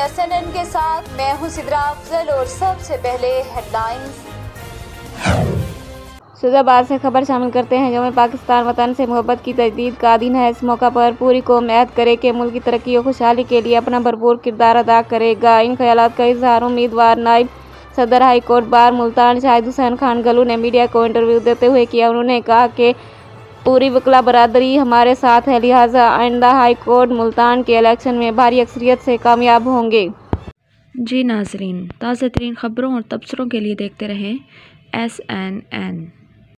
SNN के साथ मैं हूं सिद्रा अफजल और सबसे पहले हेडलाइंस। शुजाबाद से खबर शामिल करते हैं, जो में पाकिस्तान वतन से मोहब्बत की तजदीद का दिन है। इस मौका पर पूरी कौम अहद करे कि मुल्क की तरक्की और खुशहाली के लिए अपना भरपूर किरदार अदा करेगा। इन ख्यालात का इजहार उम्मीदवार नायब सदर high court bar Multan Shahid Hussain Khan Galu ने मीडिया को इंटरव्यू देते हुए किया। उन्होंने कहा कि पूरी वकला बरादरी हमारे साथ है, लिहाजा आइंदा हाई कोर्ट मुल्तान के इलेक्शन में भारी अक्सरियत से कामयाब होंगे। जी नाजरीन, ताज़ा तरीन खबरों और तबसरों के लिए देखते रहें SNN।